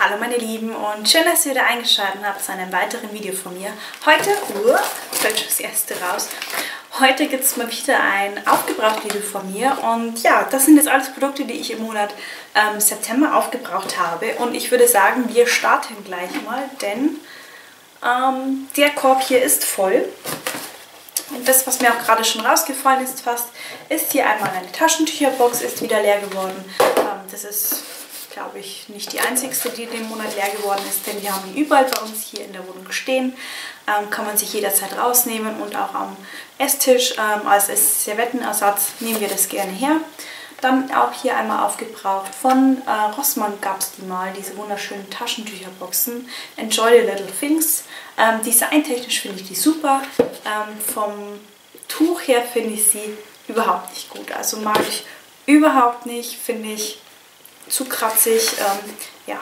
Hallo meine Lieben und schön, dass ihr wieder eingeschaltet habt zu einem weiteren Video von mir. Heute, fällt schon das erste raus, heute gibt es mal wieder ein Aufgebraucht-Video von mir und ja, das sind jetzt alles Produkte, die ich im Monat September aufgebraucht habe und ich würde sagen, wir starten gleich mal, denn der Korb hier ist voll. Und das, was mir auch gerade schon rausgefallen ist fast, ist hier einmal eine Taschentücherbox, ist wieder leer geworden. Das ist, glaube ich, nicht die einzigste, die den Monat leer geworden ist, denn wir haben die überall bei uns hier in der Wohnung stehen. Kann man sich jederzeit rausnehmen und auch am Esstisch als Servettenersatz nehmen wir das gerne her. Dann auch hier einmal aufgebraucht. Von Rossmann gab es die mal, diese wunderschönen Taschentücherboxen. Enjoy the little things. Designtechnisch finde ich die super. Vom Tuch her finde ich sie überhaupt nicht gut. Also mag ich überhaupt nicht, finde ich zu kratzig. Ja.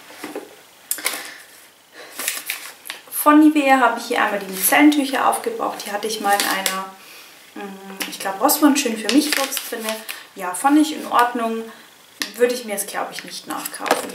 Von Nivea habe ich hier einmal die Micellentücher aufgebraucht. Die hatte ich mal in einer, ich glaube, Rossmann schön für mich Box drin. Ja, fand ich in Ordnung. Würde ich mir jetzt, glaube ich, nicht nachkaufen.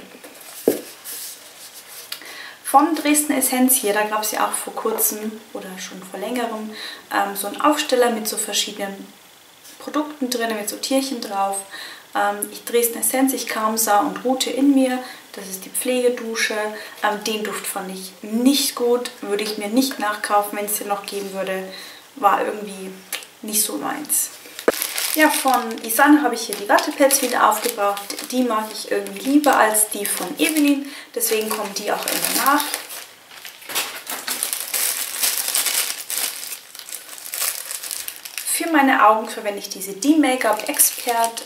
Von Dresden Essenz hier, da gab es ja auch vor kurzem oder schon vor längerem so einen Aufsteller mit so verschiedenen Produkten drin, mit so Tierchen drauf. Dresden Essenz, ich kam, sah und ruhte in mir. Das ist die Pflegedusche. Den Duft fand ich nicht gut. Würde ich mir nicht nachkaufen, wenn es den noch geben würde. War irgendwie nicht so meins. Ja, von Isanne habe ich hier die Wattepads wieder aufgebraucht. Die mag ich irgendwie lieber als die von Evelyn. Deswegen kommen die auch immer nach. Für meine Augen verwende ich diese D-Make-up Expert,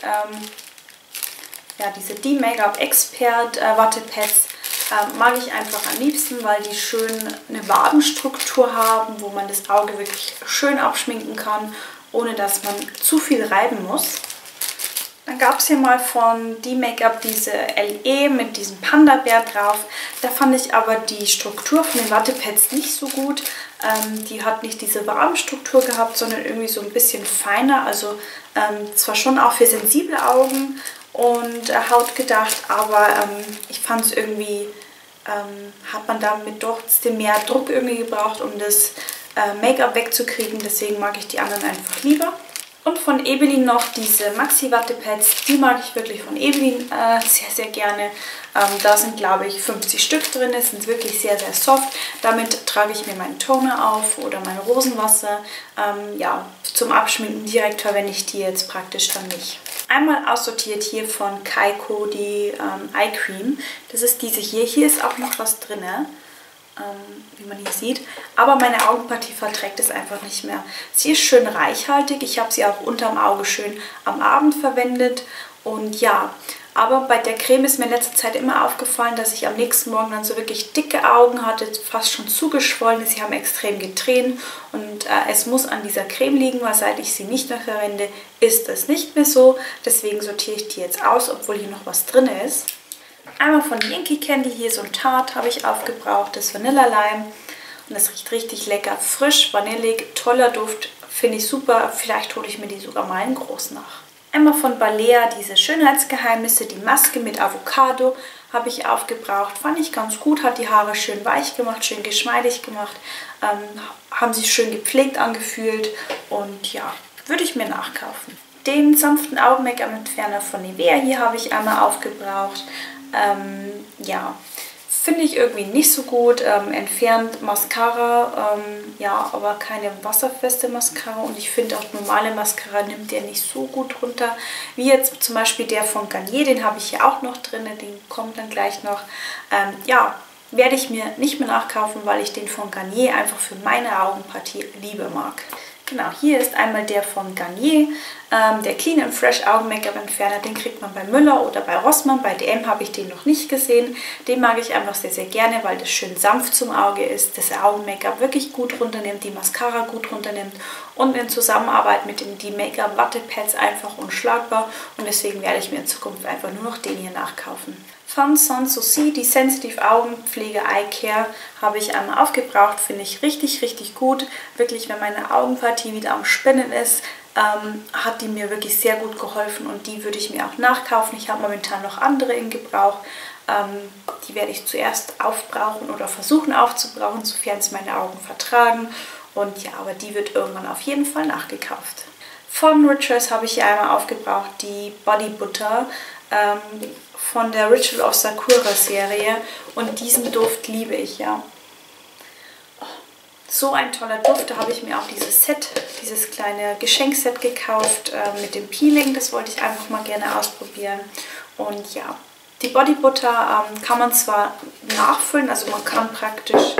diese D-Make-up Expert Wattepads. Mag ich einfach am liebsten, weil die schön eine Wabenstruktur haben, wo man das Auge wirklich schön abschminken kann, ohne dass man zu viel reiben muss. Dann gab es hier mal von D-Make-up diese LE mit diesem Panda-Bär drauf. Da fand ich aber die Struktur von den Wattepads nicht so gut. Die hat nicht diese Wabenstruktur gehabt, sondern irgendwie so ein bisschen feiner. Also zwar schon auch für sensible Augen und Haut gedacht, aber ich fand es irgendwie, hat man damit doch mehr Druck irgendwie gebraucht, um das Make-up wegzukriegen. Deswegen mag ich die anderen einfach lieber. Und von Evelyn noch diese Maxi Wattepads. Die mag ich wirklich von Evelyn sehr, sehr gerne. Da sind, glaube ich, 50 Stück drin. Es sind wirklich sehr, sehr soft. Damit trage ich mir meinen Toner auf oder mein Rosenwasser. Ja, zum Abschminken direkt verwende ich die jetzt praktisch dann nicht. Einmal aussortiert hier von Kaiko die Eye Cream. Das ist diese hier. Hier ist auch noch was drin, wie man hier sieht. Aber meine Augenpartie verträgt es einfach nicht mehr. Sie ist schön reichhaltig. Ich habe sie auch unterm Auge schön am Abend verwendet. Und ja, aber bei der Creme ist mir in letzter Zeit immer aufgefallen, dass ich am nächsten Morgen dann so wirklich dicke Augen hatte, fast schon zugeschwollen. Sie haben extrem getränt und es muss an dieser Creme liegen, weil seit ich sie nicht mehr verwende, ist es nicht mehr so. Deswegen sortiere ich die jetzt aus, obwohl hier noch was drin ist. Einmal von Yankee Candle hier so ein Tarte habe ich aufgebraucht, das Vanilla Lime. Und das riecht richtig lecker, frisch, vanillig, toller Duft, finde ich super. Vielleicht hole ich mir die sogar mal in groß nach. Einmal von Balea diese Schönheitsgeheimnisse, die Maske mit Avocado habe ich aufgebraucht. Fand ich ganz gut, hat die Haare schön weich gemacht, schön geschmeidig gemacht. Haben sich schön gepflegt angefühlt und ja, würde ich mir nachkaufen. Den sanften Augen-Make-up-Entferner von Nivea hier habe ich einmal aufgebraucht. Ja, finde ich irgendwie nicht so gut. Entfernt Mascara, ja, aber keine wasserfeste Mascara. Und ich finde auch normale Mascara nimmt der nicht so gut runter. Wie jetzt zum Beispiel der von Garnier, den habe ich hier auch noch drin. Den kommt dann gleich noch. Ja, werde ich mir nicht mehr nachkaufen, weil ich den von Garnier einfach für meine Augenpartie lieber mag. Genau, hier ist einmal der von Garnier, der Clean & Fresh Augen-Make-up-Entferner. Den kriegt man bei Müller oder bei Rossmann. Bei DM habe ich den noch nicht gesehen. Den mag ich einfach sehr, sehr gerne, weil das schön sanft zum Auge ist, das Augen-Make-up wirklich gut runternimmt, die Mascara gut runternimmt und in Zusammenarbeit mit den Make-up Wattepads einfach unschlagbar. Und deswegen werde ich mir in Zukunft einfach nur noch den hier nachkaufen. Von Sans Souci, die Sensitive Augenpflege Eye Care, habe ich einmal aufgebraucht. Finde ich richtig, richtig gut. Wirklich, wenn meine Augenpartie wieder am Spinnen ist, hat die mir wirklich sehr gut geholfen und die würde ich mir auch nachkaufen. Ich habe momentan noch andere in Gebrauch. Die werde ich zuerst aufbrauchen oder versuchen aufzubrauchen, sofern es meine Augen vertragen. Und ja, aber die wird irgendwann auf jeden Fall nachgekauft. Von Rituals habe ich hier einmal aufgebraucht die Body Butter von der Ritual of Sakura Serie. Und diesen Duft liebe ich, ja. So ein toller Duft, da habe ich mir auch dieses kleine Geschenkset gekauft mit dem Peeling. Das wollte ich einfach mal gerne ausprobieren. Und ja, die Body Butter kann man zwar nachfüllen, also man kann praktisch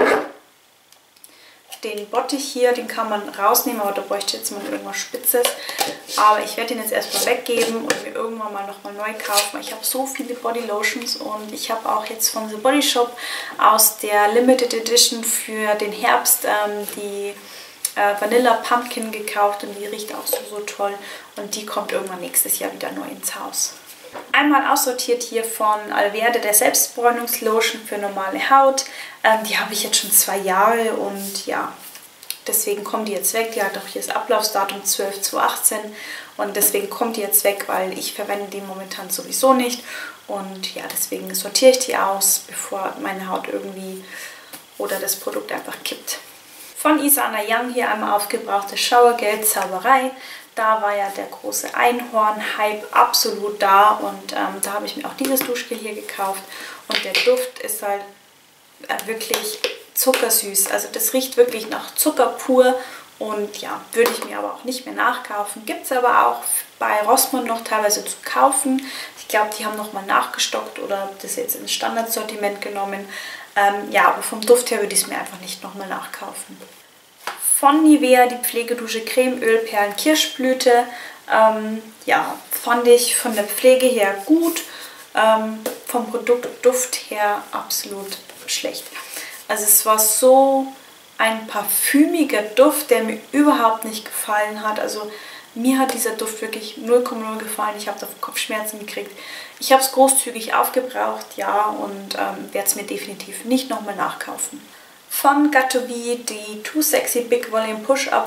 den Bottich hier, den kann man rausnehmen, aber da bräuchte jetzt mal irgendwas Spitzes. Aber ich werde den jetzt erstmal weggeben und mir irgendwann mal nochmal neu kaufen. Ich habe so viele Body Lotions und ich habe auch jetzt von The Body Shop aus der Limited Edition für den Herbst die Vanilla Pumpkin gekauft und die riecht auch so toll. Und die kommt irgendwann nächstes Jahr wieder neu ins Haus. Einmal aussortiert hier von Alverde der Selbstbräunungslotion für normale Haut. Die habe ich jetzt schon 2 Jahre und ja, deswegen kommt die jetzt weg. Die hat auch hier das Ablaufsdatum 12/2/18 und deswegen kommt die jetzt weg, weil ich verwende die momentan sowieso nicht. Und ja, deswegen sortiere ich die aus, bevor meine Haut irgendwie oder das Produkt einfach kippt. Von Isana Young hier einmal aufgebrauchte Showergel Zauberei. Da war ja der große Einhorn-Hype absolut da und da habe ich mir auch dieses Duschgel hier gekauft. Und der Duft ist halt wirklich zuckersüß. Also das riecht wirklich nach Zucker pur und ja, würde ich mir aber auch nicht mehr nachkaufen. Gibt es aber auch bei Rossmann noch teilweise zu kaufen. Ich glaube, die haben nochmal nachgestockt oder das jetzt ins Standardsortiment genommen. Ja, aber vom Duft her würde ich es mir einfach nicht nochmal nachkaufen. Von Nivea die Pflegedusche Cremeöl Perlen Kirschblüte. Ja, fand ich von der Pflege her gut. Vom Produktduft her absolut schlecht. Also es war so ein parfümiger Duft, der mir überhaupt nicht gefallen hat. Also mir hat dieser Duft wirklich 0,0 gefallen. Ich habe davon Kopfschmerzen gekriegt. Ich habe es großzügig aufgebraucht, ja, und werde es mir definitiv nicht nochmal nachkaufen. Von Got2b die Too Sexy Big Volume Push-Up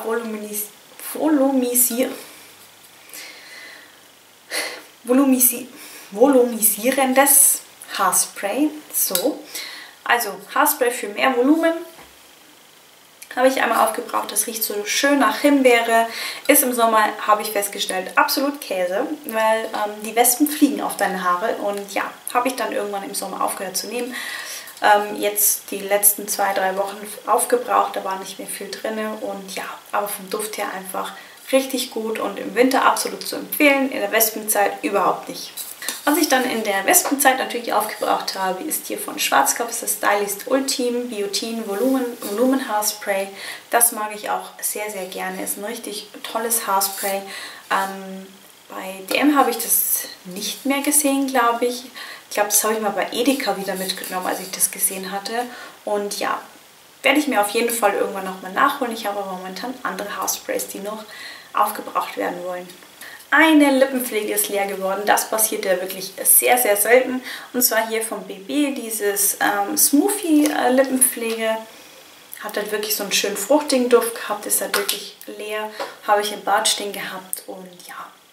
volumisierendes Haarspray. So, also Haarspray für mehr Volumen. Habe ich einmal aufgebraucht. Das riecht so schön nach Himbeere. Ist im Sommer, habe ich festgestellt, absolut Käse, weil die Wespen fliegen auf deine Haare. Und ja, habe ich dann irgendwann im Sommer aufgehört zu nehmen. Jetzt die letzten 2-3 Wochen aufgebraucht, da war nicht mehr viel drin. Und ja, aber vom Duft her einfach richtig gut und im Winter absolut zu empfehlen. In der Wespenzeit überhaupt nicht. Was ich dann in der Wespenzeit natürlich aufgebraucht habe, ist hier von Schwarzkopf das Stylist Ultime Biotin Volumen Haarspray. Das mag ich auch sehr, sehr gerne. Ist ein richtig tolles Haarspray. Bei DM habe ich das nicht mehr gesehen, glaube ich. Ich glaube, das habe ich mal bei Edeka wieder mitgenommen, als ich das gesehen hatte. Und ja, werde ich mir auf jeden Fall irgendwann nochmal nachholen. Ich habe aber momentan andere Haarsprays, die noch aufgebraucht werden wollen. Eine Lippenpflege ist leer geworden. Das passiert ja wirklich sehr, sehr selten. Und zwar hier vom BB, dieses Smoothie Lippenpflege. Hat halt wirklich so einen schönen fruchtigen Duft gehabt. Ist halt wirklich leer. Habe ich im Bad stehen gehabt. Und ja,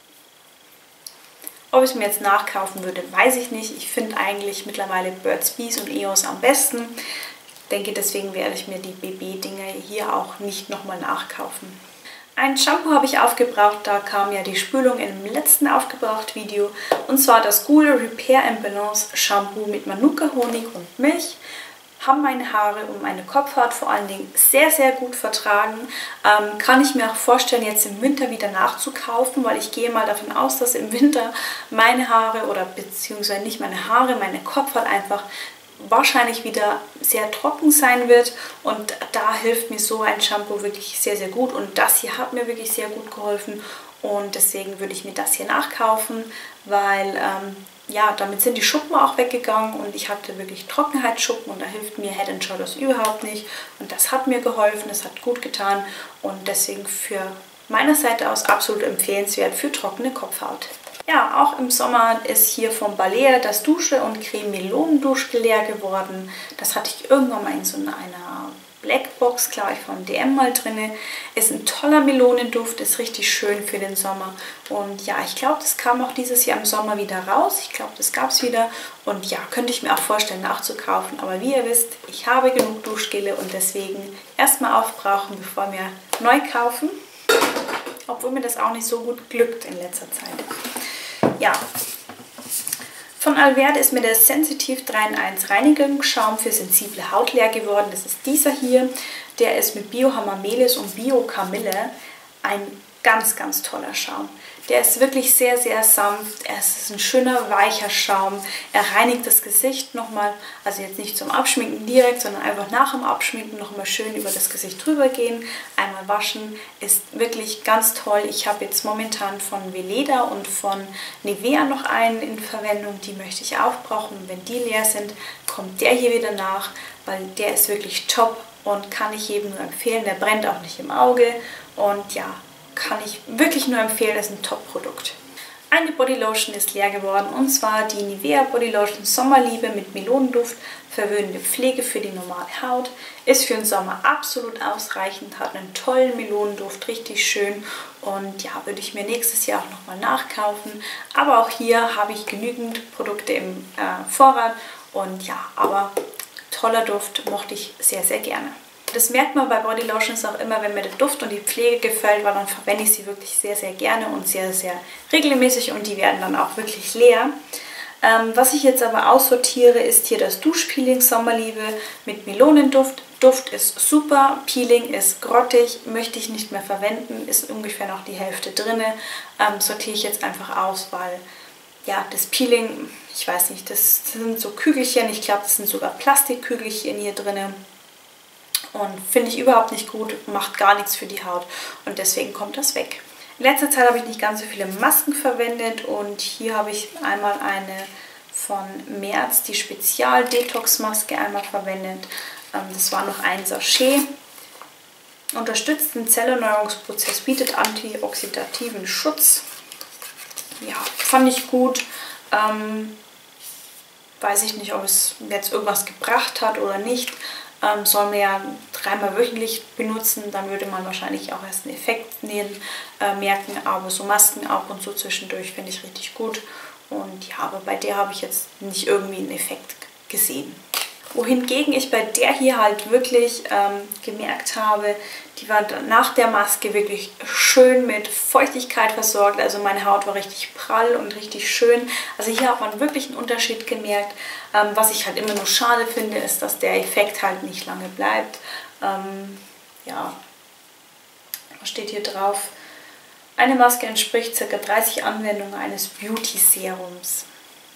ob ich es mir jetzt nachkaufen würde, weiß ich nicht. Ich finde eigentlich mittlerweile Burt's Bees und EOS am besten. Ich denke, deswegen werde ich mir die BB-Dinge hier auch nicht nochmal nachkaufen. Ein Shampoo habe ich aufgebraucht, da kam ja die Spülung im letzten Aufgebraucht-Video. Und zwar das Gule Repair & Balance Shampoo mit Manuka, Honig und Milch. Haben meine Haare und meine Kopfhaut vor allen Dingen sehr, sehr gut vertragen. Kann ich mir auch vorstellen, jetzt im Winter wieder nachzukaufen, weil ich gehe mal davon aus, dass im Winter meine Haare oder beziehungsweise nicht meine Haare, meine Kopfhaut einfach wahrscheinlich wieder sehr trocken sein wird. Und da hilft mir so ein Shampoo wirklich sehr, sehr gut. Und das hier hat mir wirklich sehr gut geholfen. Und deswegen würde ich mir das hier nachkaufen, weil ja, damit sind die Schuppen auch weggegangen und ich hatte wirklich Trockenheitsschuppen und da hilft mir Head & Shoulders überhaupt nicht. Und das hat mir geholfen, das hat gut getan und deswegen für meiner Seite aus absolut empfehlenswert für trockene Kopfhaut. Ja, auch im Sommer ist hier vom Balea das Dusche- und Creme-Melonen-Duschgel leer geworden. Das hatte ich irgendwann mal in so einer Black Box, glaube ich, von DM mal drin. Ist ein toller Melonenduft, ist richtig schön für den Sommer. Und ja, ich glaube, das kam auch dieses Jahr im Sommer wieder raus. Ich glaube, das gab es wieder. Und ja, könnte ich mir auch vorstellen, nachzukaufen. Aber wie ihr wisst, ich habe genug Duschgele und deswegen erstmal aufbrauchen, bevor wir neu kaufen. Obwohl mir das auch nicht so gut glückt in letzter Zeit. Ja. Von Alverde ist mir der Sensitive 3-in-1 Reinigungsschaum für sensible Haut leer geworden. Das ist dieser hier. Der ist mit Bio-Hamamelis und Bio-Kamille. Ein ganz, ganz toller Schaum. Der ist wirklich sehr, sehr sanft. Es ist ein schöner, weicher Schaum. Er reinigt das Gesicht nochmal, also jetzt nicht zum Abschminken direkt, sondern einfach nach dem Abschminken nochmal schön über das Gesicht drüber gehen. Einmal waschen. Ist wirklich ganz toll. Ich habe jetzt momentan von Veleda und von Nivea noch einen in Verwendung. Die möchte ich auch brauchen. Und wenn die leer sind, kommt der hier wieder nach, weil der ist wirklich top und kann ich jedem nur empfehlen. Der brennt auch nicht im Auge und ja, kann ich wirklich nur empfehlen, das ist ein Top-Produkt. Eine Bodylotion ist leer geworden und zwar die Nivea Bodylotion Sommerliebe mit Melonenduft, verwöhnende Pflege für die normale Haut. Ist für den Sommer absolut ausreichend, hat einen tollen Melonenduft, richtig schön und ja, würde ich mir nächstes Jahr auch nochmal nachkaufen. Aber auch hier habe ich genügend Produkte im Vorrat und ja, aber toller Duft, mochte ich sehr, sehr gerne. Das merkt man bei Bodylotions auch immer, wenn mir der Duft und die Pflege gefällt, weil dann verwende ich sie wirklich sehr, sehr gerne und sehr, sehr regelmäßig und die werden dann auch wirklich leer. Was ich jetzt aber aussortiere, ist hier das Duschpeeling Sommerliebe mit Melonenduft. Duft ist super, Peeling ist grottig, möchte ich nicht mehr verwenden, ist ungefähr noch die Hälfte drin. Sortiere ich jetzt einfach aus, weil ja, das Peeling, ich weiß nicht, das sind so Kügelchen, ich glaube, das sind sogar Plastikkügelchen hier drin. Und finde ich überhaupt nicht gut, macht gar nichts für die Haut und deswegen kommt das weg. In letzter Zeit habe ich nicht ganz so viele Masken verwendet und hier habe ich einmal eine von Merz, die Spezial-Detox-Maske einmal verwendet. Das war noch ein Sachet. Unterstützt den Zellerneuerungsprozess, bietet antioxidativen Schutz. Ja, fand ich gut. Weiß ich nicht, ob es jetzt irgendwas gebracht hat oder nicht. Soll man ja 3-mal wöchentlich benutzen, dann würde man wahrscheinlich auch erst einen Effekt merken, aber so Masken ab und zu zwischendurch finde ich richtig gut und ja, aber bei der habe ich jetzt nicht irgendwie einen Effekt gesehen. Wohingegen ich bei der hier halt wirklich gemerkt habe, die war nach der Maske wirklich schön mit Feuchtigkeit versorgt. Also meine Haut war richtig prall und richtig schön. Also hier hat man wirklich einen Unterschied gemerkt. Was ich halt immer nur schade finde, ist, dass der Effekt halt nicht lange bleibt. Ja, was steht hier drauf? Eine Maske entspricht ca. 30 Anwendungen eines Beauty-Serums.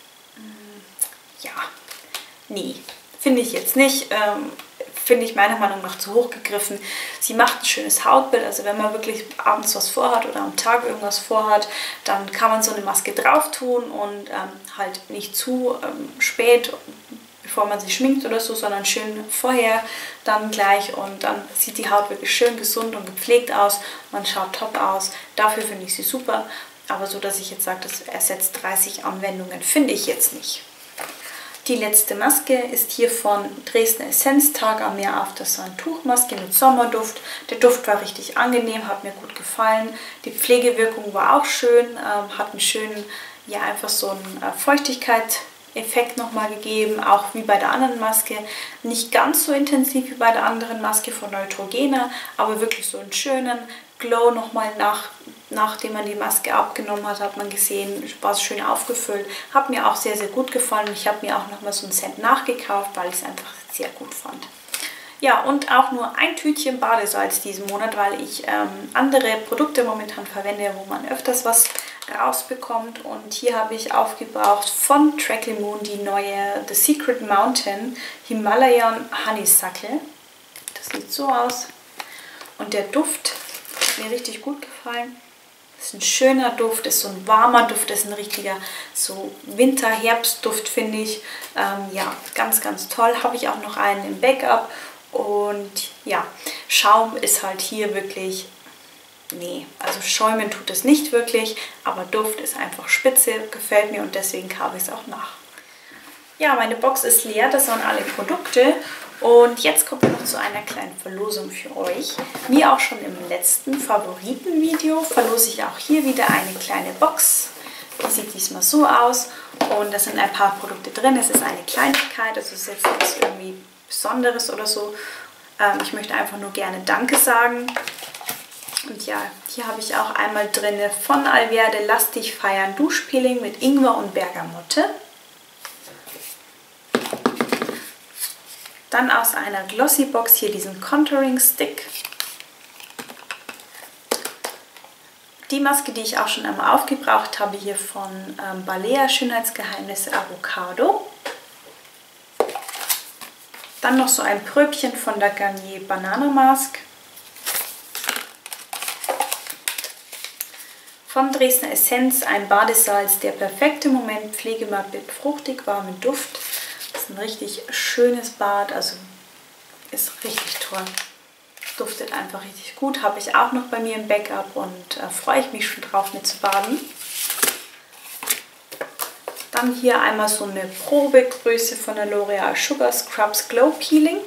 Ja, nee. Finde ich jetzt nicht, finde ich meiner Meinung nach zu hoch gegriffen. Sie macht ein schönes Hautbild, also wenn man wirklich abends was vorhat oder am Tag irgendwas vorhat, dann kann man so eine Maske drauf tun und halt nicht zu spät, bevor man sich schminkt oder so, sondern schön vorher dann gleich und dann sieht die Haut wirklich schön gesund und gepflegt aus. Man schaut top aus, dafür finde ich sie super, aber so, dass ich jetzt sage, das ersetzt 30 Anwendungen, finde ich jetzt nicht. Die letzte Maske ist hier von Dresden Essenz Tag am Meer After Sun Tuchmaske mit Sommerduft. Der Duft war richtig angenehm, hat mir gut gefallen. Die Pflegewirkung war auch schön, hat einen schönen, ja einfach so einen Feuchtigkeitseffekt nochmal gegeben, auch wie bei der anderen Maske. Nicht ganz so intensiv wie bei der anderen Maske von Neutrogena, aber wirklich so einen schönen Glow nochmal nachdem man die Maske abgenommen hat, hat man gesehen, war es schön aufgefüllt. Hat mir auch sehr, sehr gut gefallen. Ich habe mir auch nochmal so ein Set nachgekauft, weil ich es einfach sehr gut fand. Ja, und auch nur ein Tütchen Badesalz diesen Monat, weil ich andere Produkte momentan verwende, wo man öfters was rausbekommt. Und hier habe ich aufgebraucht von Trackly-Moon die neue The Secret Mountain Himalayan Honeysuckle. Das sieht so aus. Und der Duft hat mir richtig gut gefallen. Das ist ein schöner Duft, ist so ein warmer Duft, ist ein richtiger so Winter-Herbst-Duft, finde ich. Ja, ganz, ganz toll. Habe ich auch noch einen im Backup. Und ja, Schaum ist halt hier wirklich, nee, also schäumen tut es nicht wirklich, aber Duft ist einfach spitze, gefällt mir und deswegen kaufe ich es auch nach. Ja, meine Box ist leer, das waren alle Produkte Und jetzt kommen wir noch zu einer kleinen Verlosung für euch. Wie auch schon im letzten Favoritenvideo verlose ich auch hier wieder eine kleine Box. Die sieht diesmal so aus und da sind ein paar Produkte drin. Es ist eine Kleinigkeit, also es ist jetzt nichts irgendwie Besonderes oder so. Ich möchte einfach nur gerne Danke sagen. Und ja, hier habe ich auch einmal drin von Alverde Lass dich feiern Duschpeeling mit Ingwer und Bergamotte. Dann aus einer Glossy Box hier diesen Contouring Stick. Die Maske, die ich auch schon einmal aufgebraucht habe, hier von Balea Schönheitsgeheimnisse Avocado. Dann noch so ein Pröbchen von der Garnier Banana Mask. Von Dresdner Essenz ein Badesalz, der perfekte Moment, Pflegematt mit fruchtig warmem Duft. Das ist ein richtig schönes Bad, also ist richtig toll. Duftet einfach richtig gut, habe ich auch noch bei mir im Backup und freue ich mich schon drauf mit zu baden. Dann hier einmal so eine Probegröße von der L'Oreal Sugar Scrubs Glow Peeling.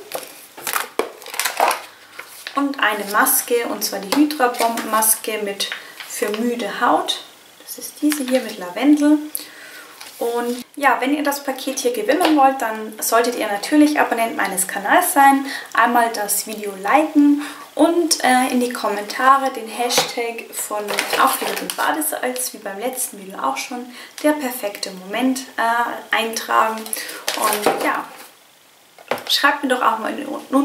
Und eine Maske, und zwar die Hydra Bomb Maske mit für müde Haut. Das ist diese hier mit Lavendel. Und ja, wenn ihr das Paket hier gewinnen wollt, dann solltet ihr natürlich Abonnent meines Kanals sein. Einmal das Video liken und in die Kommentare den Hashtag von auch wieder dem Badesalz, wie beim letzten Video auch schon, der perfekte Moment eintragen. Und ja, schreibt mir doch auch mal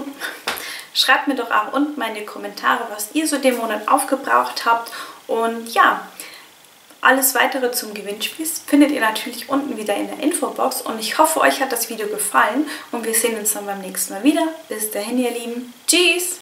unten mal in die Kommentare, was ihr so den Monat aufgebraucht habt. Und ja, alles weitere zum Gewinnspiel findet ihr natürlich unten wieder in der Infobox. Und ich hoffe, euch hat das Video gefallen und wir sehen uns dann beim nächsten Mal wieder. Bis dahin, ihr Lieben. Tschüss!